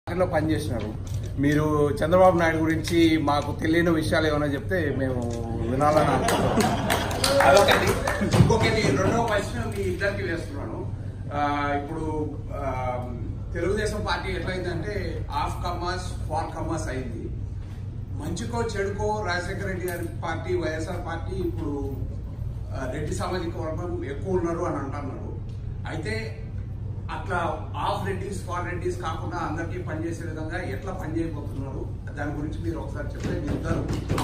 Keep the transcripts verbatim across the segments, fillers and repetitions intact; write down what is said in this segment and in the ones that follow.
లో పనిచేసినారు. మీరు చంద్రబాబు నాయుడు గురించి మాకు తెలియని విషయాలు ఏమైనా చెప్తే మేము వినాలని అనుకుంటున్నాం. అదొకటి. ఇంకొకటి రెండవ క్వశ్చన్ మీ ఇద్దరికి వేస్తున్నాను. ఇప్పుడు తెలుగుదేశం పార్టీ ఎట్లయిందంటే హాఫ్ కమాస్ ఫార్ కమాస్ అయింది. మంచికో చెడుకో రాజశేఖర రెడ్డి గారి పార్టీ వైఎస్ఆర్ పార్టీ ఇప్పుడు రెడ్డి సామాజిక వర్గం ఎక్కువ ఉన్నారు అని అంటున్నారు. అయితే అట్లా హాఫ్ రెడ్డిస్ ఫార్ రెడ్డిస్ కాకుండా అందరికీ పనిచేసే విధంగా ఎట్లా పనిచేయబోతున్నారు దాని గురించి మీరు ఒకసారి చెప్తే మీ ఇద్దరు.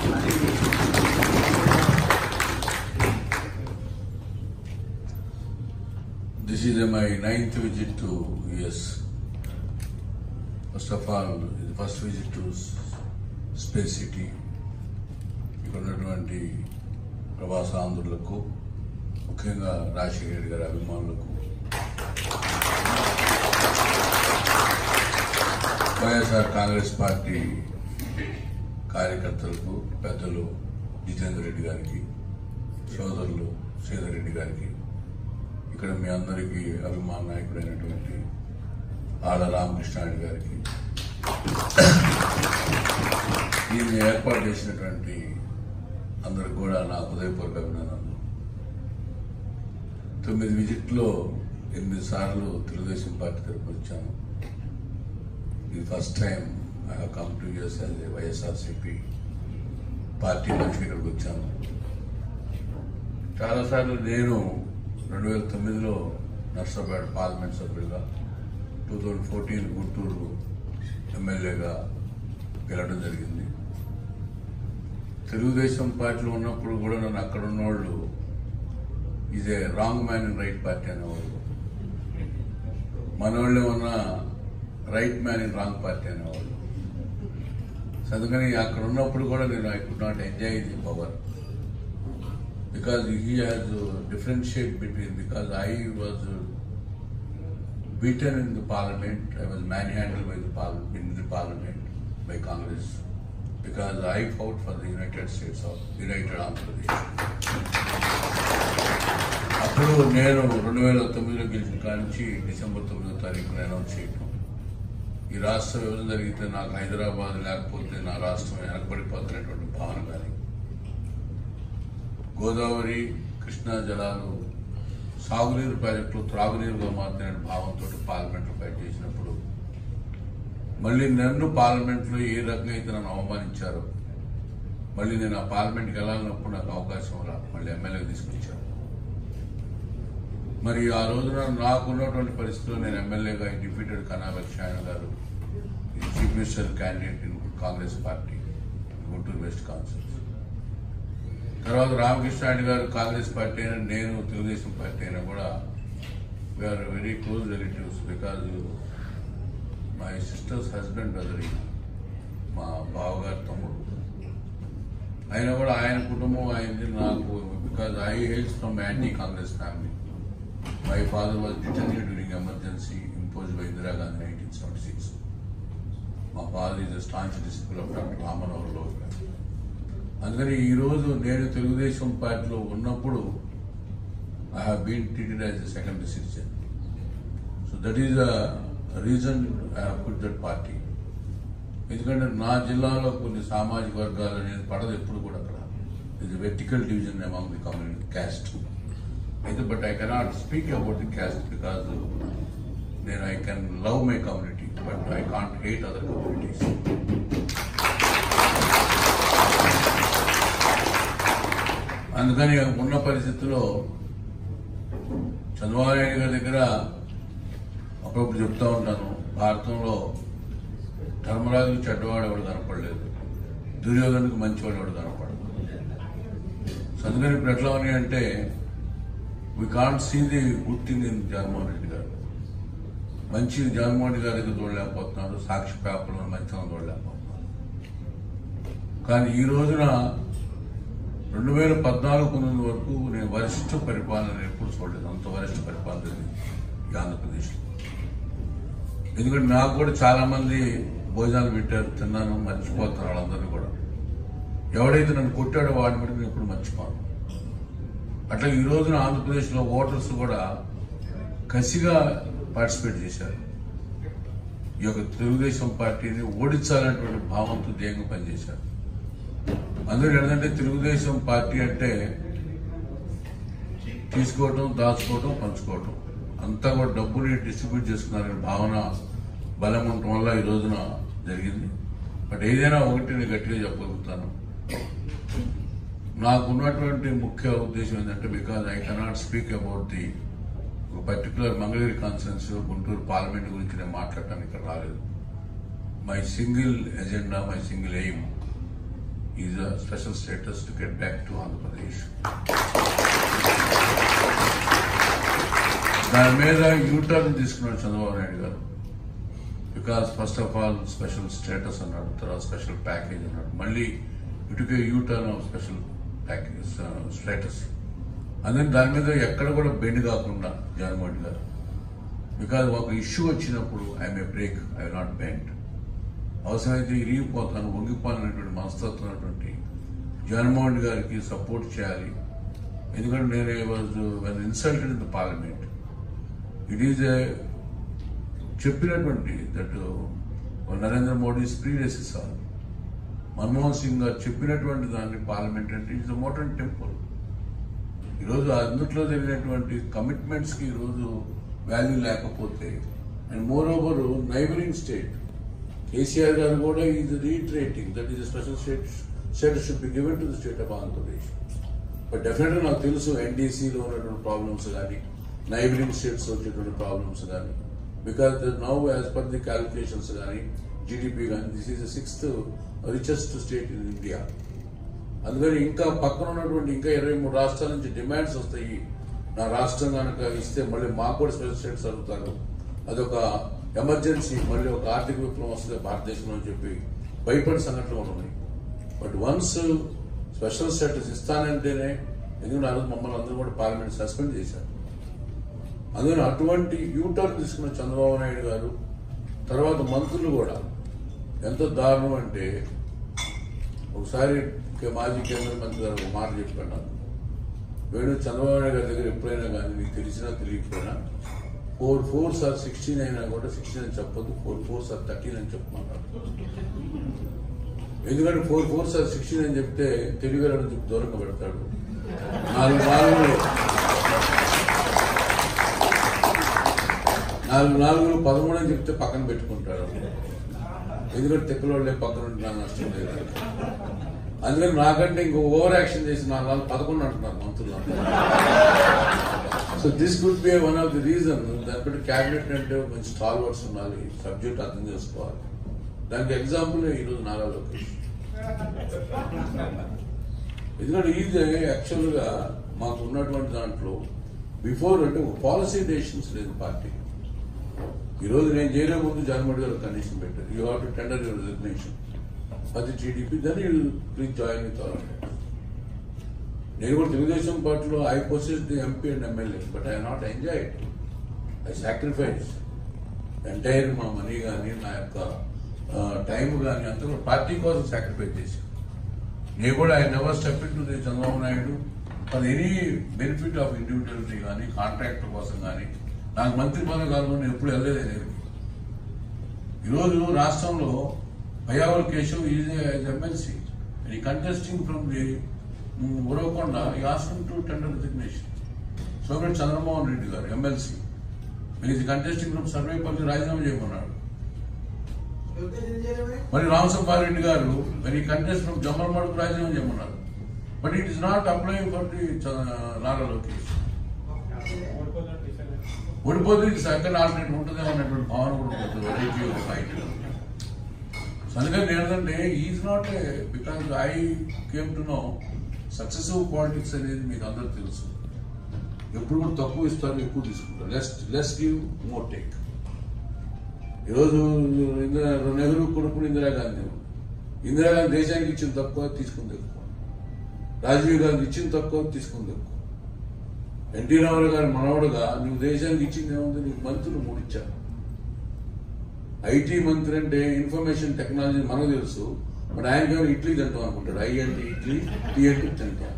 This is my ninth visit to U S. First of all, the first visit to Space City. ఇక్కడ ఉన్నటువంటి ప్రవాస ఆంధ్రులకు, ముఖ్యంగా రాజశేఖర రెడ్డి గారి అభిమానులకు, వైఎస్ఆర్ కాంగ్రెస్ పార్టీ కార్యకర్తలకు, పెద్దలు జితేందర్ రెడ్డి గారికి, సోదరులు శ్రీధర్ రెడ్డి గారికి, ఇక్కడ మీ అందరికీ అభిమాన నాయకుడైనటువంటి ఆడ రామకృష్ణారెడ్డి గారికి, దీన్ని ఏర్పాటు చేసినటువంటి అందరికి కూడా నా హృదయపూర్వక అభినందనలు. తొమ్మిది విజిట్లో ఎనిమిది సార్లు తెలుగుదేశం పార్టీ తరఫున వచ్చాను. ఇది first time I have come to US as a YSRCP party నుంచి ఇక్కడికి వచ్చాను. చాలాసార్లు నేను రెండు వేల తొమ్మిదిలో నర్సాపేట పార్లమెంట్ సభ్యులుగా, టూ థౌజండ్ ఫోర్టీన్ గుంటూరు ఎమ్మెల్యేగా గెలవడం జరిగింది. తెలుగుదేశం పార్టీలో ఉన్నప్పుడు కూడా నన్ను అక్కడ ఉన్నవాళ్ళు is a wrong man in right party అనేవాళ్ళు, మనవాళ్ళు ఏమన్నా right man in wrong party అనేవాళ్ళు. అందుకని అక్కడ ఉన్నప్పుడు కూడా నేను I could not enjoy the power because he has uh, differentiate between, because I was uh, beaten in the parliament, I was manhandled by the parliament, in the parliament by Congress, because I fought for the United States of United Andhra Pradesh. అప్పుడు నేను రెండు వేల తొమ్మిదిలో గెలిచిన కాడి నుంచి December తొమ్మిదో తారీఖున అనౌన్స్ చేయటం, ఈ రాష్ట్ర విభజన జరిగితే నాకు హైదరాబాద్ లేకపోతే నా రాష్ట్రం వెనకబడిపోతున్నటువంటి భావన కానీ, గోదావరి కృష్ణా జలాలు సాగునీరు ప్రాజెక్టులు త్రాగునీరుగా మారుతున్న భావంతో పార్లమెంట్లో ఫైట్ చేసినప్పుడు, మళ్ళీ నన్ను పార్లమెంట్లో ఏ రకంగా అయితే నన్ను అవమానించారో, మళ్ళీ నేను ఆ పార్లమెంట్కి వెళ్ళాలన్నప్పుడు నాకు అవకాశం రా మళ్ళీ ఎమ్మెల్యేగా తీసుకొచ్చాను. మరి ఆ రోజున నాకున్నటువంటి పరిస్థితుల్లో నేను ఎమ్మెల్యేగా deputed Kanna Lakshmana garu chief minister candidate in Congress party Guntur west council, తర్వాత రామకృష్ణారెడ్డి గారు కాంగ్రెస్ పార్టీ అయినా నేను తెలుగుదేశం పార్టీ అయినా కూడా we are very close relatives, because my sister's husband brother, మా బావగారు తమ్ముడు. అయినా కూడా ఆయన కుటుంబం అయింది నాకు, because I hails from anti Congress family. My father was detained during emergency impose by Indira Gandhi nineteen seventy six. మా father is a staunch disciple of doctor Ram Manohar Lohit. అందుకని ఈరోజు నేను తెలుగుదేశం పార్టీలో ఉన్నప్పుడు I have been treated as a secondary citizen. So that is the reason I have put that party. ఎందుకంటే నా జిల్లాలో కొన్ని సామాజిక వర్గాలు అనేది పడదు ఎప్పుడు కూడా. అక్కడ is a vertical division among the community caste. అయితే but I cannot speak about the caste because నేను I can love my community but I can't hate other communities. అందుకని ఉన్న పరిస్థితుల్లో చంద్రబాబు నాయుడు గారి దగ్గర అప్పుడప్పుడు చెప్తా ఉంటాను, భారతంలో ధర్మరాజుకు చెడ్డవాడు ఎవడు కనపడలేదు, దుర్యోధనుకు మంచివాడు ఎవడు కనపడదు. అందుకని ఇప్పుడు ఎట్లా ఉన్నాయంటే we can't see the good thing in Jaganmohan Reddy garu. మంచి జగన్మోహన్ రెడ్డి గారి దగ్గర చూడలేకపోతున్నారు, సాక్షి పేపర్లో మంచిగా చూడలేకపోతున్నారు. కానీ ఈ రోజున రెండు వేల పద్నాలుగు పంతొమ్మిది వరకు నేను వరిష్ఠ పరిపాలన ఎప్పుడు చూడలేదు, అంత వరిష్ఠ పరిపాలన ఈ ఆంధ్రప్రదేశ్లో. ఎందుకంటే నాకు కూడా చాలా మంది భోజనాలు పెట్టారు, తిన్నాను, మర్చిపోతారు వాళ్ళందరినీ కూడా. ఎవడైతే నన్ను కొట్టాడో వాడిని బట్టి నేను ఎప్పుడు మర్చిపోను. అట్లా ఈ రోజున ఆంధ్రప్రదేశ్లో ఓటర్స్ కూడా కసిగా పార్టిసిపేట్ చేశారు. ఈ యొక్క తెలుగుదేశం పార్టీని ఓడించాలనేటువంటి భావంతో ధ్యేయంగా పనిచేశారు. అందరూ ఏంటంటే తెలుగుదేశం పార్టీ అంటే తీసుకోవటం, దాచుకోవటం, పంచుకోవటం, అంతా కూడా డబ్బుని డిస్ట్రిబ్యూట్ చేసుకున్నారనే భావన బలం ఉండటం వల్ల ఈ రోజున జరిగింది. బట్ ఏదైనా ఒకటి నేను గట్టిగా చెప్పగలుగుతాను, నాకున్నటువంటి ముఖ్య ఉద్దేశం ఏంటంటే because I cannot speak about the ఒక particular Mangalagiri conference Guntur parliament గురించి నేను మాట్లాడటానికి ఇక్కడ రాలేదు. My single agenda, my single aim is a special status to get back to Andhra Pradesh. దాని మీద యూటర్న్ తీసుకున్నాడు Chandrababu Naidu garu. Because first of all special status అన్నాడు, తర్వాత స్పెషల్ ప్యాకేజ్ అన్నాడు, మళ్ళీ ఇటుకే U-turn of special package status. అందుకని దాని మీద ఎక్కడ కూడా బెండ్ కాకుండా జగన్మోహన్ గారు, బికాజ్ ఒక ఇష్యూ వచ్చినప్పుడు I may break, I not bend. అవసరమైతే ఇరిగిపోతాను, వంగిపోవాలనేటువంటి మనస్తత్వం ఉన్నటువంటి జగన్మోహన్ గారికి సపోర్ట్ చేయాలి. ఎందుకంటే నేను I was when insulted in the parliament. It is a చెప్పినటువంటి దట్ నరేంద్ర మోడీస్ ప్రీడెసెసర్ మన్మోహన్ సింగ్ గారు చెప్పినటువంటి దాన్ని పార్లమెంట్ అంటే ఇట్స్ అ మోడర్న్ టెంపుల్. ఈరోజు అందుట్లో జరిగినటువంటి కమిట్మెంట్స్కి ఈరోజు వాల్యూ లేకపోతే, and moreover neighbouring state KCR garu కూడా is retreating that is special state status should be given to the state of Andhra Pradesh. But డెఫినెట్గా నాకు తెలుసు ఎన్డీసీలో ఉన్నటువంటి ప్రాబ్లమ్స్ కానీ, నైబరింగ్ స్టేట్స్ వచ్చేటువంటి ప్రాబ్లమ్స్ కానీ, because now as per the calculations కానీ, జీడిపి కానీ, this is the sixth richest state in India. అందుకని ఇంకా పక్కన ఉన్నటువంటి ఇంకా ఇరవై మూడు రాష్ట్రాల నుంచి డిమాండ్స్ వస్తాయి. నా రాష్ట్రం కనుక ఇస్తే మళ్ళీ మాకు కూడా స్పెషల్ స్టేట్స్ అడుగుతారు, అదొక ఎమర్జెన్సీ, మళ్ళీ ఒక ఆర్థిక విప్లవం వస్తుంది భారతదేశంలో అని చెప్పి భయపడే సంఘటనలు ఉన్నాయి. బట్ వన్స్ స్పెషల్ స్టేటస్ ఇస్తానంటేనే, ఎందుకంటే ఆ రోజు మమ్మల్ని అందరూ కూడా పార్లమెంట్ సస్పెండ్ చేశారు. అందుకని అటువంటి యూటర్న్ తీసుకున్న చంద్రబాబు నాయుడు గారు, తర్వాత మంత్రులు కూడా ఎంత దారుణం అంటే, ఒకసారి మాజీ కేంద్ర మంత్రి గారు ఒక మాట చెప్పాను, వేణు చంద్రబాబు నాయుడు గారి దగ్గర ఎప్పుడైనా కానీ నీకు తెలిసినా తెలియకపోయినా ఫోర్ ఫోర్స్ ఆర్ సిక్స్టీన్ అయినా కూడా సిక్స్టీన్ అని చెప్పొద్దు, ఫోర్ ఫోర్స్ ఆర్ థర్టీన్ అని చెప్పమన్నారు. ఎందుకంటే ఫోర్ ఫోర్స్ ఆర్ సిక్స్టీన్ అని చెప్తే తెలుగు చెప్పి దూరంగా పెడతాడు. నాలుగు నాలుగు నాలుగు నాలుగులు పదమూడు అని చెప్తే పక్కన పెట్టుకుంటాడు. ఎందుకంటే తెక్కలోళ్ళే పక్కన ఉంటున్నాను, నష్టం లేదు. అందుకని నాకంటే ఇంకో ఓవర్ యాక్షన్ చేసి నాలుగు నాలుగు పదకొండు అంటున్నారు మంత్రులు. So this could be one of the reason. దాని బట్టి క్యాబినెట్ అంటే మంచి స్టాల్వర్స్ ఉండాలి, సబ్జెక్ట్ అర్థం చేసుకోవాలి. దానికి ఎగ్జాంపుల్ ఈరోజు నారా లోకేష్. ఎందుకంటే ఇది యాక్చువల్ గా మాకు ఉన్నటువంటి దాంట్లో బిఫోర్ అంటే ఒక పాలసీ డెసిషన్స్ లేదు పార్టీ. ఈరోజు నేను చేయలే ముందు జగన్మోహన్ గారు కండిషన్ పెట్టారు, you have to tender your resignation for the TDP, then you please join with our. నేను కూడా తెలుగుదేశం పార్టీలో I possess the MP and MLA, but I not enjoy it. I sacrifice entire మా money కానీ, నా యొక్క time కానీ అంతా కూడా పార్టీ కోసం సాక్రిఫైస్ చేశాను. నేను కూడా I never step in to the Chandrababu Naidu for any benefit of individuality కానీ, కాంట్రాక్టర్ కోసం కానీ. నాకు మంత్రి పదవి కాలంలో నేను ఎప్పుడు వెళ్ళలేదు నేను. ఈరోజు రాష్ట్రంలో Payyavula Keshav is MLC he contesting from the Uravakonda he asking to tender resignation. Somireddy Chandramohan Reddy garu MLC is contesting from Sarvepalli రాజీనామా చేయమన్నాడు. మరి రామసుబ్బారెడ్డి గారు మరి కంటెస్ట్ ఫ్రమ్ జమ్మలమడుగు రాజీనామా చేయమన్నారు. But it is not applying for the Nara Lokesh. ఓడిపోతే సెకండ్ ఆల్టర్నేట్ ఉంటుందేమో అన్నటువంటి భావన కూడా ఉంటుంది వెరైటీ ఆఫ్ ఫైట్. అందుకని ఏంటంటే is not a because I came to know successive politics అనేది మీకు అందరూ తెలుసు. ఎప్పుడు కూడా తక్కువ ఇస్తారు, ఎక్కువ తీసుకుంటారు. Less less give more take. ఈరోజు నెహ్రూ కొడుకుడు ఇందిరాగాంధీ. ఇందిరాగాంధీ దేశానికి ఇచ్చిన తక్కువ, తీసుకుంది ఎక్కువ. రాజీవ్ గాంధీ ఇచ్చిన తక్కువ, తీసుకుంది ఎక్కువ. ఎన్టీ రామారావు గారి మనవడుగా నువ్వు దేశానికి ఇచ్చింది ఏముంది, నీకు మంత్రులు మూడు ఇచ్చారు. ఐటీ మంత్రి అంటే ఇన్ఫర్మేషన్ టెక్నాలజీ మనకు తెలుసు, బట్ ఆయనకి ఇడ్లీ తింటాం అనుకుంటాడు. ఐ అంటే ఇడ్లీ, టీ అంటే తింటాం.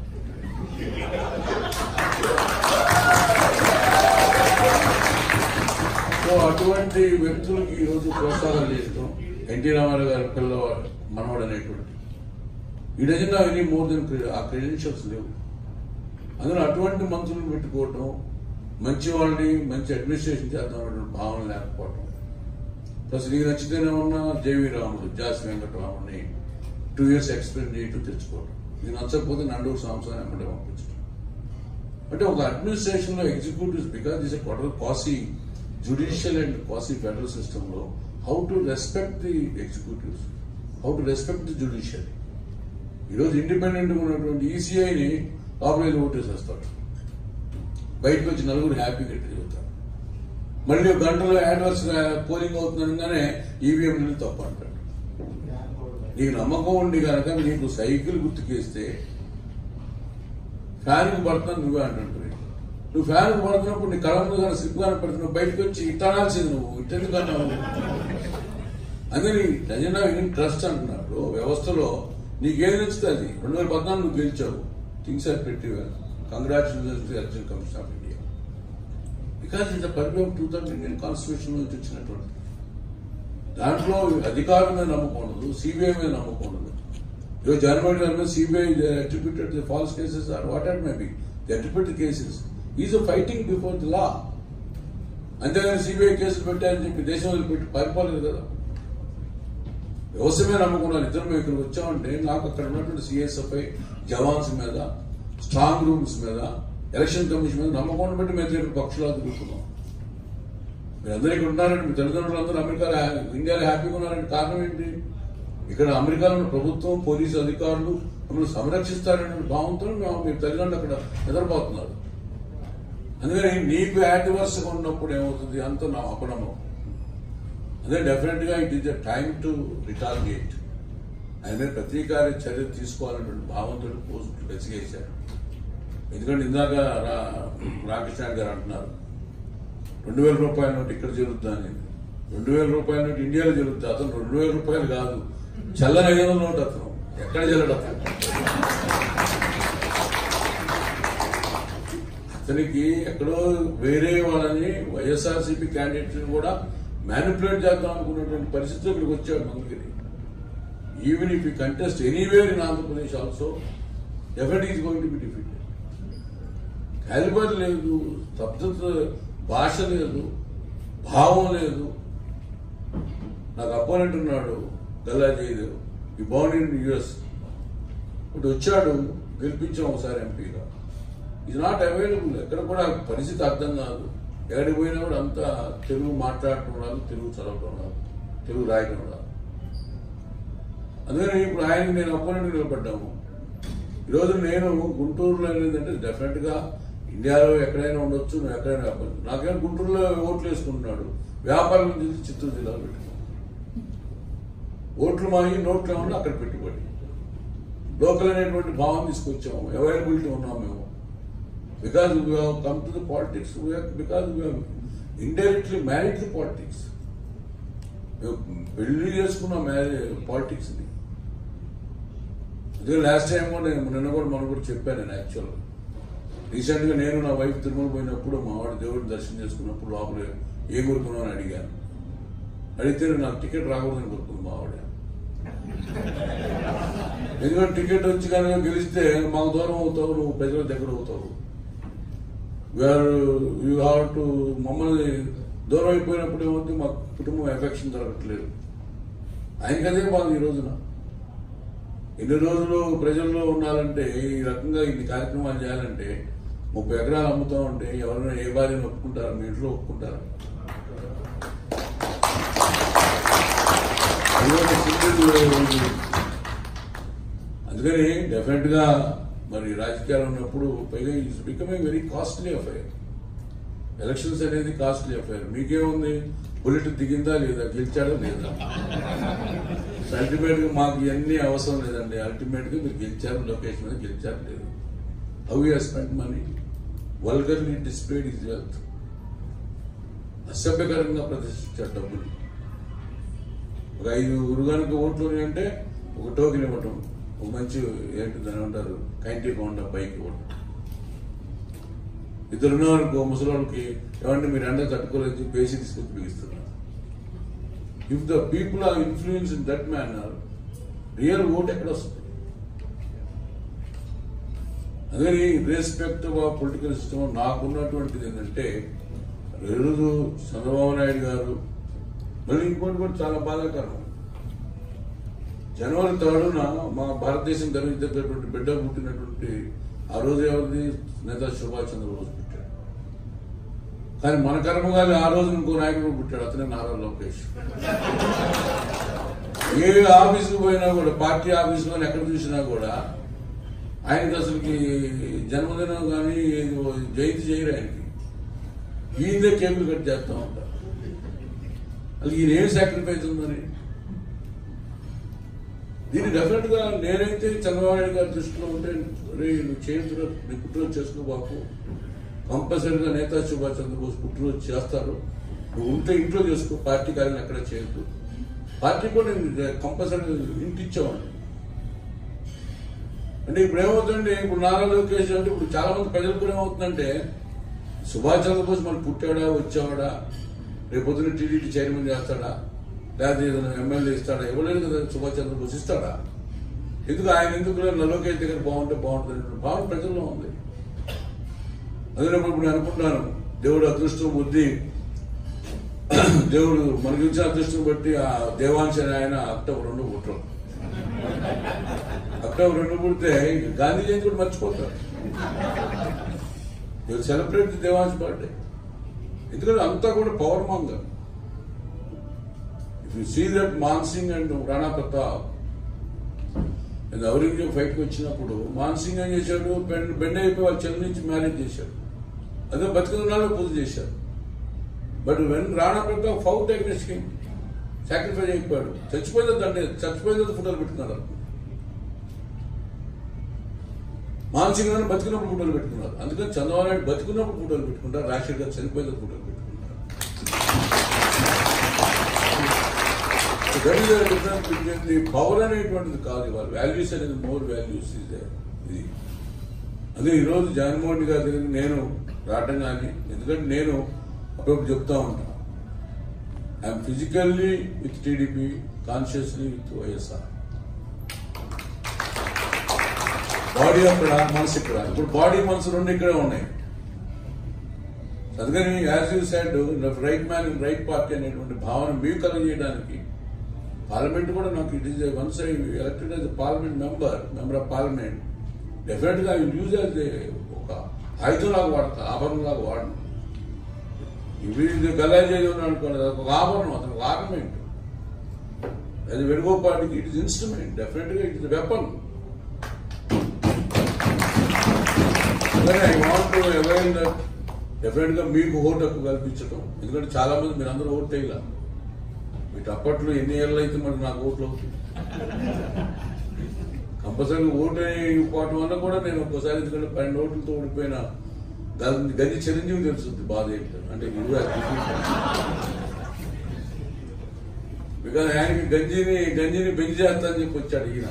సో అటువంటి వ్యక్తులకి ఈరోజు ప్రోత్సాహాలు చేస్తాం. ఎన్టీ రామారావు గారి పిల్లవాడు మనవాడు అనేటువంటి ఈ డజన్ ఎనీ మోర్ దెన్ ఆ క్రెడెన్షియల్స్ లేవు. అందులో అటువంటి మంత్రులను పెట్టుకోవటం, మంచి వాళ్ళని మంచి అడ్మినిస్ట్రేషన్ చేద్దాం అనేటువంటి భావన లేకపోవటం. ప్లస్ నీకు నచ్చితేనే ఉన్న జేవీ రాముడు, జాస్ వెంకటరాముడిని టూ ఇయర్స్ ఎక్స్ప్లెయిన్ చేయటం తెచ్చుకోవటం. నీకు నచ్చకపోతే నండూరు సాంసన్ ఎమ్మటే పంపించడం. అంటే ఒక అడ్మినిస్ట్రేషన్ లో executives because is a quarter కాసీ జ్యుడిషియల్ అండ్ కాసీ ఫెడరల్ సిస్టమ్ లో how to respect the executives, how to respect the judiciary. ఈరోజు ఇండిపెండెంట్ గా ఉన్నటువంటి ఈసీఐని లోపల ఓటేసేస్తాడు, బయటకు వచ్చి నలుగురు హ్యాపీగా చెబుతారు. మళ్ళీ ఒక గంటలో యాడ్వర్స్ పోలింగ్ అవుతుందనగానే ఈవీఎం తప్పు అంటాడు. నీకు నమ్మకం ఉండి కనుక నీకు సైకిల్ గుర్తుకేస్తే ఫ్యాన్కి పడుతున్నావు నువ్వే అంటుంటుంది. నువ్వు ఫ్యాన్కి పడుతున్నప్పుడు నీ కళ్ళ ముందు కానీ సిగ్గు కనపడుతున్నావు, బయటకు వచ్చి ఇట్టనాల్సింది నువ్వు ఇట్టెందుకన్నావు. అందుకని రజనా ట్రస్ట్ అంటున్నాడు వ్యవస్థలో నీకేం నచ్చుతుంది. రెండు వేల పద్నాలుగు నువ్వు గెలిచావు, things are pretty well, congratulations to election commission of India. Because it purpose of two thousand Indian constitution నుంచి వచ్చినటువంటి దాంట్లో అధికారుల మీద నమ్మకం ఉండదు, సిబిఐ మీద నమ్మకం ఉండదు. ఈరోజు జనవరి నెల CBI attributed the false cases are what are maybe the attributed cases is fighting before the law. అంతేగాని సిబిఐ కేసులు పెట్టారని చెప్పి దేశం వదిలిపెట్టి పారిపోలేదు కదా. వ్యవస్థ మీద నమ్మకున్నాను. ఇద్దరు మేము ఇక్కడికి వచ్చామంటే నాకు అక్కడ ఉన్నటువంటి సిఎస్ఎఫ్ఐ జవాన్స్ మీద, స్ట్రాంగ్ రూమ్స్ మీద, ఎలక్షన్ కమిషన్ మీద నమ్మకం బట్టి మేము ఇక్కడ పక్షులా తిరుగుతున్నాం. మీరందరూ ఇక్కడ ఉన్నారంటే మీ తల్లిదండ్రులు అందరూ అమెరికా ఇండియాలో హ్యాపీగా ఉన్నారంటే కారణం ఏంటి? ఇక్కడ అమెరికాలో ఉన్న ప్రభుత్వం, పోలీసు అధికారులు మమ్మల్ని సంరక్షిస్తారనే భావంతో మేము మీ తల్లిదండ్రులు అక్కడ నిద్రపోతున్నారు. అందుకని నీకు యాడ్వర్స్గా ఉన్నప్పుడు ఏమవుతుంది అంత నా అపనమ్మకం. అదే డెఫినెట్ గా it is the time to retaliate. ఆయన మీద ప్రతీకార చర్య తీసుకోవాలనేటువంటి భావంతో పోస్ట్ వెసిగేశారు. ఎందుకంటే ఇందాక రామకృష్ణ గారు అంటున్నారు రెండు వేల రూపాయల నోటు ఇక్కడ జరుగుద్దా అని. రెండు వేల రూపాయల నోటు ఇండియాలో జరుగుతుంది. అతను రెండు వేల రూపాయలు కాదు, చల్లని ఐదు వందల నోటు అతను ఎక్కడ చెల్లడు. అతను అతనికి ఎక్కడో వేరే వాళ్ళని వైఎస్ఆర్సీపీ క్యాండిడేట్ కూడా మ్యానిపులేట్ చేద్దాం అనుకున్నటువంటి పరిస్థితులు ఇక్కడికి వచ్చాడు Mangalagiri. Even if you contest anywhere in Andhra Pradesh also definitely is going to be defeated. Calibre లేదు, స్తబ్దత భాష లేదు, భావం లేదు. నాకు అపోనెంట్ ఉన్నాడు గల్లా జయదేవ్, ఈ బౌండ్ ఇన్ యుఎస్. ఇప్పుడు వచ్చాడు, గెలిపించాం ఒకసారి ఎంపీగా. Is not available. ఎక్కడ కూడా పరిస్థితి అర్థం కాదు. ఎక్కడికి పోయినా కూడా అంతా తెలుగు మాట్లాడటం రాదు, తెలుగు చదవటం రాదు, తెలుగు రాయటం రాదు. అందుకని ఇప్పుడు ఆయనకి నేను అపోనెంట్ నిలబడ్డాము. ఈరోజు నేను గుంటూరులో ఏంటంటే డెఫినెట్ గా ఇండియాలో ఎక్కడైనా ఉండొచ్చు, నువ్వు ఎక్కడైనా వ్యాపారం. నాకేమో గుంటూరులో ఓట్లు వేసుకుంటున్నాడు, వ్యాపారం చేసి చిత్తూరు జిల్లాలో పెట్టుకున్నాడు. ఓట్లు మాయి నోట్లు ఏమన్నా అక్కడ పెట్టుబడి. లోకల్ అనేటువంటి భావం తీసుకొచ్చాము, అవైలబిలిటీ ఉన్నాం మేము. Because we have come to the politics, we have, because we have indirectly married the politics. పెళ్లి చేసుకున్న మ్యారేజ్ పాలిటిక్స్ ని. అదే లాస్ట్ టైం కూడా నేను నిన్న కూడా మనం కూడా చెప్పాను. నేను యాక్చువల్గా రీసెంట్ గా నేను నా వైఫ్ తిరుమల పోయినప్పుడు మా వాడు దేవుడిని దర్శనం చేసుకున్నప్పుడు లోపల ఏ కోరుకున్నావు అని అడిగాను. అడిగితే నాకు టికెట్ రాకూడదని కోరుకుంది మా వాడు. ఎందుకంటే టికెట్ వచ్చి కనుక గెలిస్తే మాకు దూరం అవుతావు, నువ్వు ప్రజల దగ్గర అవుతావు. యూ హ్యావ్ టు మమ్మల్ని దూరం అయిపోయినప్పుడు ఏమవుతుంది, మా కుటుంబం ఎఫెక్షన్ దొరకట్లేదు. ఆయనకదే బాగుంది. ఈ రోజున ఎన్ని రోజులు ప్రజల్లో ఉండాలంటే, ఈ రకంగా ఇన్ని కార్యక్రమాలు చేయాలంటే ముప్పై ఎకరాలు అమ్ముతా ఉంటే ఎవరైనా ఏ భార్యను ఒప్పుకుంటారు? మీ ఇంట్లో ఒప్పుకుంటారు? అందుకని డెఫినెట్ గా మరి రాజకీయాలు ఉన్నప్పుడు పైగా it's becoming very costly affair. Elections అనేది కాస్ట్లీ అఫైర్. మీకేముంది, బుల్లెట్ దిగిందా లేదా, గెలిచాడా లేదా? అల్టిమేట్ గా మాకు ఇవన్నీ అవసరం లేదండి. అల్టిమేట్ గా మీరు గెలిచారు, లొకేషన్ మీద గెలిచారు లేదు. How you spend money, vulgarly displayed is wealth. అసభ్యకరంగా ప్రదర్శించారు డబ్బులు. ఒక ఐదు ఉరుగానికి ఓట్లు అంటే ఒక టోకెన్ ఇవ్వటం, ఒక మంచి ఏంటి దాని అంటారు కైంటీ కౌంటర్ బైక్ ఇవ్వటం. ఇద్దరున్నవారికి ముసలికి ఏమంటే మీరు ఎండ తట్టుకోలేదు పేసి తీసుకొచ్చి బిగిస్తున్నారు. If the people are influence in that manner real vote ఎక్కడ వస్తుంది? అదే ఇర్రెస్పెక్టివ్ ఆఫ్ పొలిటికల్ సిస్టమ్ నాకున్నటువంటిది ఏంటంటే రోజు చంద్రబాబు నాయుడు గారు మళ్ళీ ఇంకోటి కూడా చాలా బాధాకరం. జనవరి థర్డున మా భారతదేశం ధరించేటటువంటి బిడ్డ పుట్టినటువంటి ఆ రోజు ఎవరిది నేతా సుభాష్ చంద్రబోస్ పుట్టాడు. కానీ మన కర్మగా ఆ రోజు ఇంకో నాయకుడు పుట్టాడు, అతనే నారా లోకేష్. ఏ ఆఫీసుకు పోయినా కూడా పార్టీ ఆఫీసులో ఎక్కడ చూసినా కూడా ఆయనకి అసలుకి జన్మదినం కానీ జయంతి చేయరు. ఆయనకి ఈయనే కేకులు కట్ చేస్తూ ఉంటారు. అది ఈయన ఏం సాక్రిఫైస్ ఉందని దీన్ని డెఫినెట్ గా నేనైతే చంద్రబాబు నాయుడు గారి దృష్టిలో ఉంటే రే నువ్వు చేయించు, నీ పుట్టినరోజు చేసుకో బాపు, కంపల్సరీగా నేతా సుభాష్ చంద్రబోస్ పుట్టినరోజు చేస్తారు, నువ్వు ఉంటే ఇంట్లో చేసుకో, పార్టీ కార్యాలయం ఎక్కడ చేయొద్దు. పార్టీ కూడా నేను కంపల్సరీ ఇంటి ఇచ్చేవాడిని. అంటే ఇప్పుడు ఏమవుతుందంటే ఇప్పుడు నారా లోకేష్ అంటే ఇప్పుడు చాలా మంది ప్రజలకు కూడా ఏమవుతుందంటే సుభాష్ చంద్రబోస్ మనకు పుట్టాడా వచ్చాడా, రేపొద్దున టీడీపీ చైర్మన్ చేస్తాడా, లేకపోతే ఏదైనా ఎమ్మెల్యే ఇస్తాడా, ఇవ్వలేదు కదా సుభాష్ చంద్రబోస్ ఇస్తాడా, ఎందుకు ఆయన ఎందుకు లోకేష్ దగ్గర బాగుంటే బాగుంటుంది భావన ప్రజల్లో ఉంది. అదేనప్పుడు ఇప్పుడు అనుకుంటాను దేవుడు అదృష్టం బుద్ధి, దేవుడు మనకి ఇచ్చిన అదృష్టం బట్టి ఆ దేవాంశ ఆయన అక్టోబర్ రెండు పుట్టడం, అక్టోబర్ రెండు పుడితే గాంధీ జయంతి కూడా మర్చిపోతారు. You celebrate the Devansh birthday. ఎందుకంటే అంతా కూడా power monger. If you see that Mansingh and Rana Pratap Aurangzeb ఫైట్కి వచ్చినప్పుడు మాన్సింగ్ ఏం చేశాడు, బెండ్ బెండ్ అయిపోయి వాళ్ళ చెల్లి నుంచి మ్యారేజ్ చేశాడు, అదే బతుకున్నాలో పూజ చేశారు. But when Rana Pratap fought against king sacrifice అయిపోయాడు, చచ్చిపోయిన దండే చచ్చిపోయిన ఫోటోలు పెట్టుకున్నారు. మాన్సింగ్ గారు బతికినప్పుడు ఫోటోలు పెట్టుకున్నారు. అందుకని చంద్రబాబు నాయుడు బతుకున్నప్పుడు ఫోటోలు పెట్టుకుంటారు, రాజశేఖర్ గారు చనిపోయిన ఫోటోలు పెట్టుకుంటారు. పవర్ అనేటువంటిది కాదు, ఇవాళ వాల్యూస్ అనేది మోర్ వాల్యూస్ ఇది. అదే ఈరోజు జగన్మోహన్ గారి దగ్గర నేను రావటం కానీ, ఎందుకంటే నేను అప్పుడప్పుడు చెప్తా ఉంటాను, I'm physically with TDP, consciously with YSR. Body అక్కడ, మనసు ఇక్కడ. ఇప్పుడు బాడీ మనసు రెండు ఇక్కడే ఉన్నాయి. అందుకని as you said right man in right party అనేటువంటి భావన మీకు కలిగజేయడానికి పార్లమెంట్ కూడా నాకు it is once I elected as parliament member member of parliament definite గా ఐ విల్ యూజ్ యాజ్ ఒక ఆయుధం లాగా వాడతా, ఆభరణం లాగా వాడను. ఇవి గల్లాజేది అనుకోండి, ఒక ఆభరణం, అతను ఒక ఆర్నమెంట్. అది వేణుగోపాల్కి ఇట్ ఇస్ ఇన్స్ట్రుమెంట్, డెఫినెట్ గా it is weapon. I want to avail that definite గా మీకు ఓటు హక్కు కల్పించడం. ఎందుకంటే చాలా మంది మీరు అందరూ ఓటు వేయాల, వీటి అప్పట్లో ఎన్ని ఏళ్ళు అయితే మరి నాకు ఓట్లు అవుతుంది. కంపల్సరీ ఓటు అయిపోవటం వల్ల కూడా నేను ఒక్కసారి, ఎందుకంటే పన్నెండు ఓట్లతో ఓడిపోయిన గంజి చిరంజీవి తెలుస్తుంది బాధ ఏంటో. అంటే బికాజ్ ఆయనకి గంజిని గంజిని బెంజ్ చేస్తా అని చెప్పి వచ్చాడు ఈయన.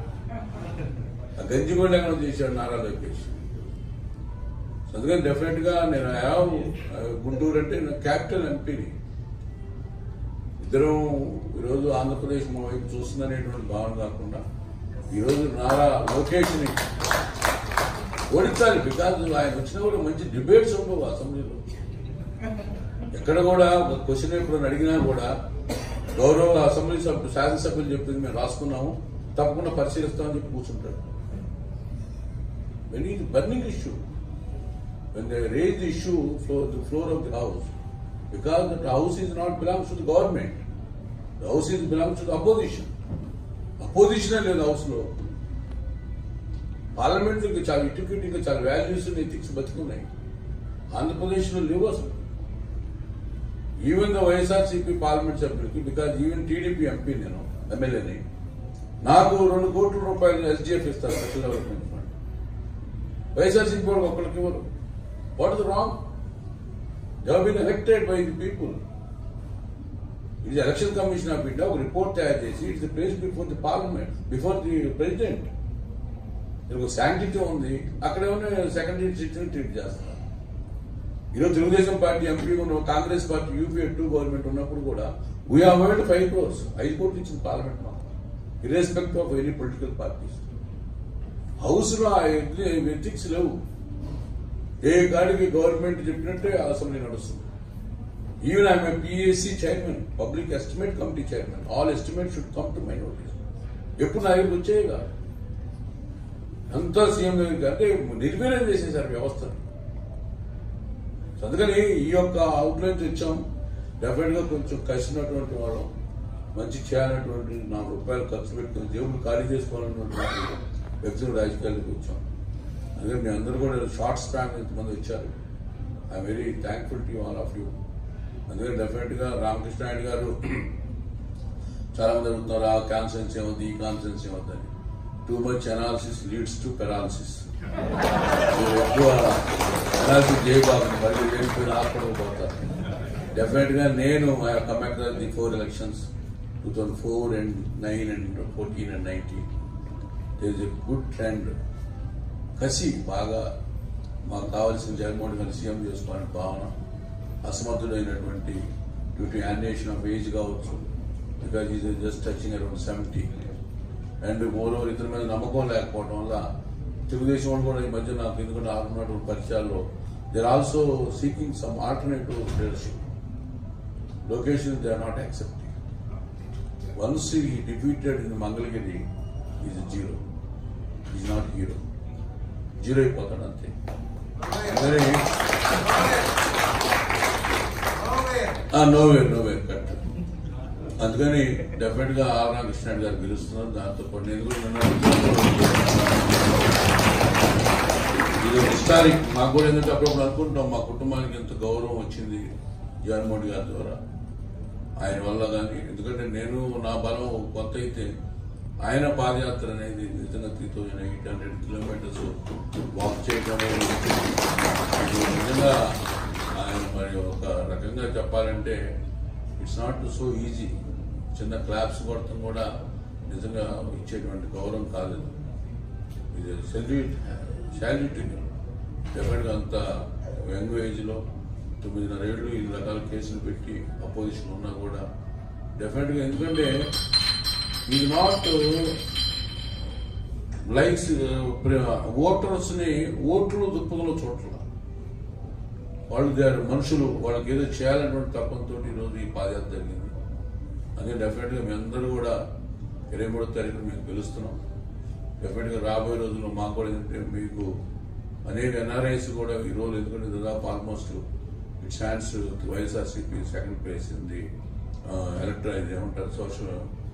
ఆ గంజి కూడా ఎక్కడ చేశాడు నారా లోకేష్. అందుకని డెఫినెట్ గా నేను హ్యావ్ గుంటూరు అంటే నేను క్యాపిటల్ ఎంపీని. ఇద్దరం ఈరోజు ఆంధ్రప్రదేశ్ మా వైపు చూస్తుందనేటువంటి భావన కాకుండా ఈరోజు నారా లోకేష్ ని ఓడించాలి. బికాజ్ ఆయన వచ్చినా కూడా మంచి డిబేట్స్ ఉండవు అసెంబ్లీలో. ఎక్కడ కూడా ఒక క్వశ్చన్ ఎప్పుడు అడిగినా కూడా గౌరవ అసెంబ్లీ సభ్యులు శాసనసభ్యులు చెప్పింది మేము రాసుకున్నాము, తప్పకుండా పరిశీలిస్తామని చెప్పి కూర్చుంటాడు. When is burning issue, when they raise the issue floor the floor of the house, because the house is not belongs to the government, the house is belongs to the opposition. Opposition అనేది house లో, parliament లో చాలా ఇటిక్విటీ, చాలా values ethics బతుకున్నాయి. Andhra Pradesh లో లేవు అసలు. Even the YSRCP parliament సభ్యులకి, because even TDP MP నేను ఎమ్మెల్యేని, నాకు రెండు కోట్ల రూపాయలు ఎస్డిఎఫ్ ఇస్తారు, స్పెషల్ డెవలప్మెంట్ ఫండ్. వైఎస్ఆర్సీపీ వాళ్ళు ఒక్కరికి ఇవ్వరు. What is wrong? They have been elected by the people. It is election commission of India. ఒక రిపోర్ట్ తయారు చేసి it's place before the parliament, before the president. ఒక శాంటిటీ ఉంది, అక్కడ ఏమైనా సెకండరీ సిటిజన్ ట్రీట్ చేస్తారు. ఈరోజు తెలుగుదేశం పార్టీ ఎంపీ ఉన్న Congress party UPA two government ఉన్నప్పుడు కూడా వీ అవాయిడ్ ఫైవ్ క్రోర్స్ ఐదు కోట్లు ఇచ్చింది పార్లమెంట్ మాకు irrespective of any political parties. House లో ఆ ఎథిక్స్ లేవు. ఏ కాడికి గవర్నమెంట్ చెప్పినట్టే అసెంబ్లీ నడుస్తుంది. Even I'm a PSC chairman, public estimate committee chairman. All estimate should come to my notice. ఎప్పుడు నా దగ్గరికి వచ్చేయగా అంతా సీఎం దగ్గరికి అంటే నిర్వీర్యం చేసేసారు వ్యవస్థను. అందుకని ఈ యొక్క అవుట్లైన్స్ ఇచ్చాం. డెఫినెట్ గా కొంచెం కసినటువంటి వాళ్ళం, మంచి చేయాలన్నటువంటి నాలుగు రూపాయలు ఖర్చు పెట్టుకుని జేబులు ఖాళీ చేసుకోవాలన్నటువంటి వ్యక్తులు రాజకీయాలకు వచ్చాం. అందుకని మీ అందరూ కూడా షార్ట్ స్పాన్ ఇంతమంది వచ్చారు. I'm very thankful to all of you. అందుకని డెఫినెట్ గా రామకృష్ణ నాయుడు గారు చాలా మంది అడుగుతున్నారు ఆ కాన్ఫరెన్స్ ఏమవుతుంది, ఈ కాన్ఫరెన్స్ ఏమవుతుంది. Too much analysis leads to paralysis. ఎక్కువ అనాలిసిస్ చేయబాకండి, మళ్ళీ వెళ్ళిపోయిన ఆపడకపోతారు. డెఫినెట్ గా నేను come across the four elections two thousand four and nine and fourteen and nineteen. There is a good trend. కసి బాగా మాకు కావాల్సిన జగన్మోహన్ గారిని సీఎం చేసుకోవాలని భావన. అసమర్థుడైనటువంటి due to annuation of age కావచ్చు, because is just touching around seventy. And moreover ఇతని మీద నమ్మకం లేకపోవడం వల్ల తెలుగుదేశం వాళ్ళు కూడా ఈ మధ్య నాకు ఎందుకంటే ఆరున్నటువంటి పరిచయాల్లో they are also seeking some alternative leadership. Location they are not accepting. Once he defeated in Mangalagiri is zero, is not hero. Zero అయిపోతాడు అంతే. Nowhere nowhere cut. అందుకని డెఫినెట్ గా ఆర్ రామకృష్ణ గారు గెలుస్తున్నారు. దాంతో పాటు నేను కూడా ఇది హిస్టారిక్. మాకు కూడా ఏంటంటే అప్పుడప్పుడు అనుకుంటాం మా కుటుంబానికి ఎంత గౌరవం వచ్చింది జగన్మోహన్ గారి ద్వారా, ఆయన వల్ల. కానీ ఎందుకంటే నేను నా బలం కొత్త అయితే ఆయన పాదయాత్ర అనేది నిజంగా three thousand eight hundred kilometres walk చేయడం అనేది నిజంగా ఆయన మరి ఒక రకంగా చెప్పాలంటే ఇట్స్ నాట్ సో ఈజీ. చిన్న క్లాప్స్ కొడతాం కూడా నిజంగా ఇచ్చేటువంటి గౌరవం కాదు. ఇది సెల్యూట్ శాల్యూట్. డెఫినెట్గా అంత యంగ్ ఏజ్ లో తొమ్మిదిన్నర ఏళ్ళు ఇన్ని రకాల కేసులు పెట్టి అపోజిషన్ ఉన్నా కూడా డెఫినెట్గా ఎందుకంటే ఇది నాట్ లైక్స్ ఓటర్స్ ని ఓట్లు దుప్పదలో చూడాల. వాళ్ళు గారు మనుషులు, వాళ్ళకి ఏదో చేయాలన్నటువంటి తప్పంతో ఈరోజు ఈ పాదయాత్ర జరిగింది. అదే డెఫినెట్ గా మీ అందరూ కూడా ఇరవై మూడో తారీఖున మేము గెలుస్తున్నాం. డెఫినెట్ గా రాబోయే రోజుల్లో మాకు కూడా ఏంటంటే మీకు అనేక ఎన్ఆర్ఐస్ కూడా ఈ రోజు ఎందుకంటే దాదాపు almost it's hands YSRCP second place in the ఎలక్ట్రా ఇది ఏమంటారు సోషల్